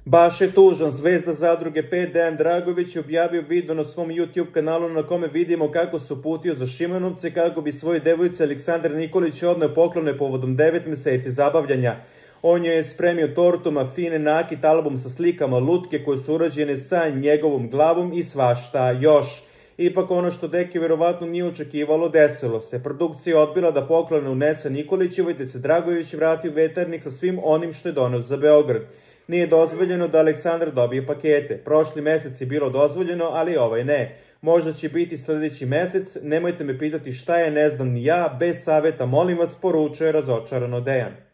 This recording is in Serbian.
Baš je tužan, zvezda Zadruge 5 Dejan Dragović je objavio video na svom YouTube kanalu na kome vidimo kako se uputio za Šimanovce kako bi svoj devojci Aleksandar Nikolić odneo poklone povodom 9 meseci zabavljanja. On joj je spremio tortu, mafine, nakit, album sa slikama, lutke koje su urađene sa njegovom glavom i svašta još. Ipak ono što deki verovatno nije očekivalo desilo se. Produkcija je odbila da poklone unese Nikolićevoj te se Dragović vrati u Veternik sa svim onim što je doneo za Beograd. Nije dozvoljeno da Aleksandar dobije pakete. Prošli mesec je bilo dozvoljeno, ali ovaj ne. Možda će biti sledeći mesec, nemojte me pitati šta je, ne znam ni ja, bez saveta molim vas, poručuje razočarano Dejan.